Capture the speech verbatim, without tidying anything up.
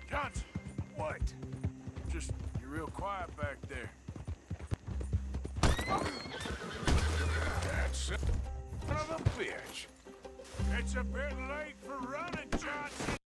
Johnson! What? Just, you're real quiet back there. That's son of a bitch. It's a bit late for running, Johnson.